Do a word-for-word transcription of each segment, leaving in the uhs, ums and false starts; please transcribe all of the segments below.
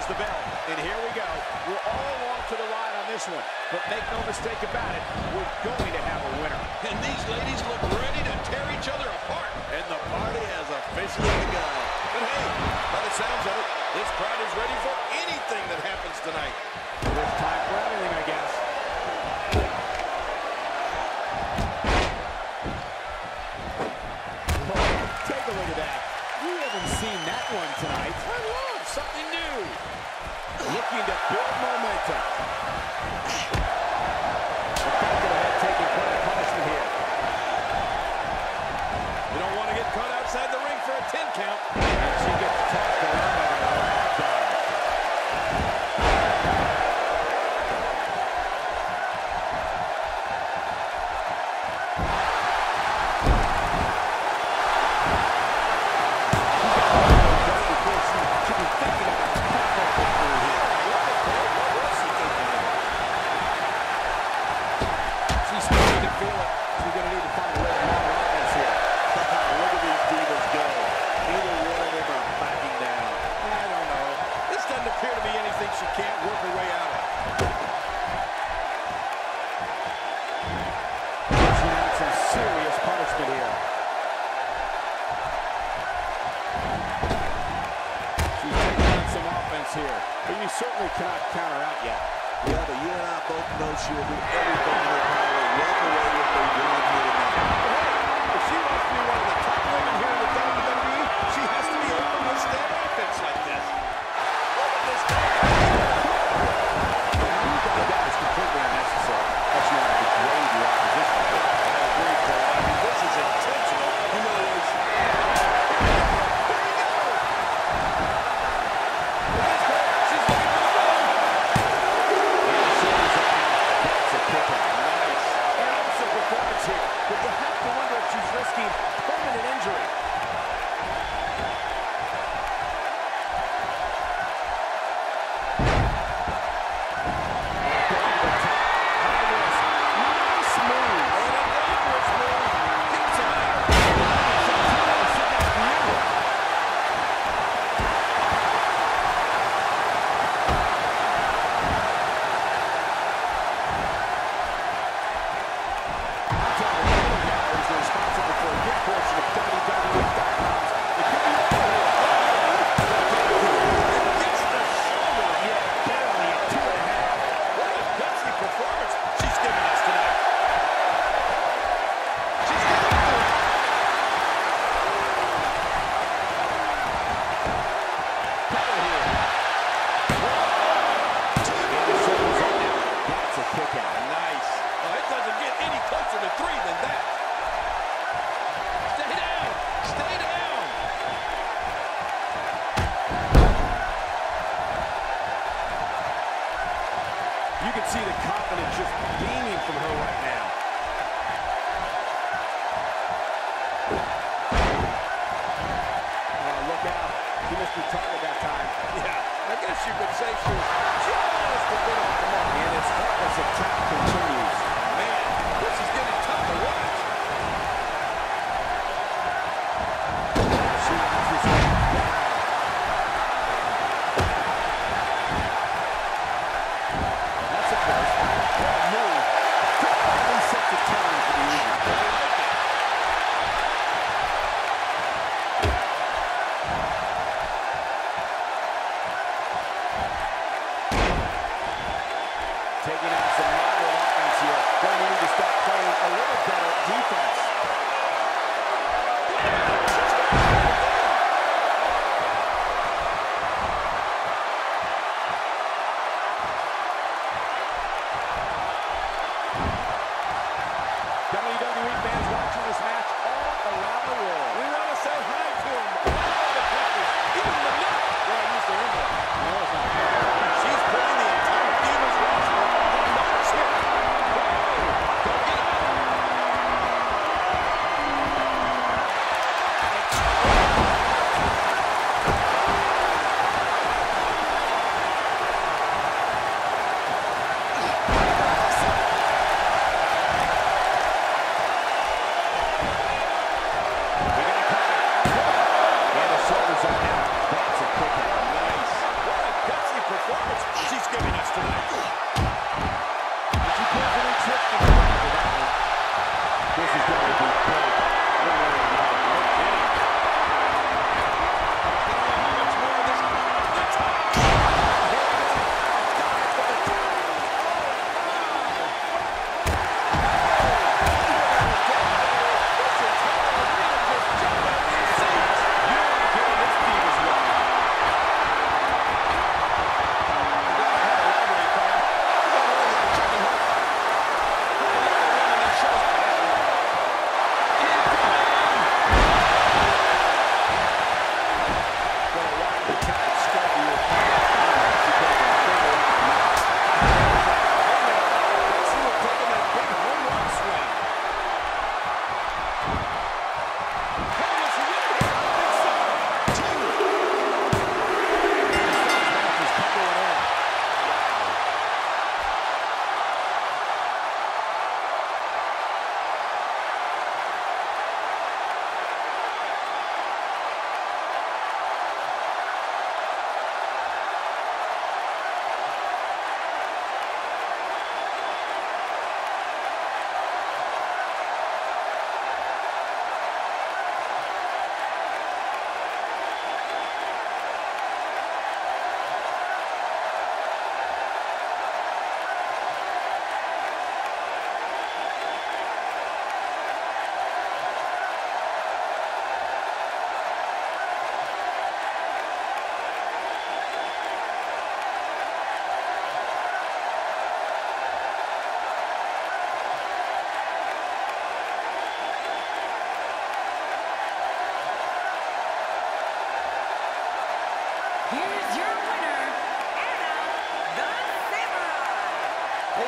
rings the bell. And here we go. We're all along for the ride on this one. But make no mistake about it, we're going to have a winner. And these ladies look ready to tear each other apart. And the party has officially begun. But hey, by the sounds of it, this crowd is ready for anything that happens tonight. There's time for everything, I guess. Take a look at that. We haven't seen that one tonight. I love something new. Looking to build momentum. The back of the head taking quite a punishment here. You don't want to get caught outside the ring for a ten count. And she gets tossed around like a rag doll. She can't work her way out of it. She had some serious punishment here. She's taking on some offense here, but you certainly cannot counter out yet. Yeah, but you and I both know she will do everything in her power to walk away with the win here tonight. If she wants to be one of the top women here in the W W E, she has to be able to withstand offense like this. Look at this guy. That is completely unnecessary. That's not a degrade your opposition. I agree, Cole. I mean, this is intentional humiliation. There you go. She's looking for the win. That's a kick out. Nice. And awesome performance here, but you have to wonder if she's risking permanent injury. You can see the confidence just beaming from her right now. Oh, look out. He missed the target that time. Yeah, I guess you could say she was just a bit off the mark. And its heartless attack continues. Man, this is getting tough to watch. She wants this one down. That's a first. What a move. Totally set the tone for the evening. Taking out some modern offense here.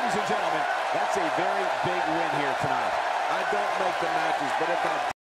ladies and gentlemen, that's a very big win here tonight. I don't make the matches, but if I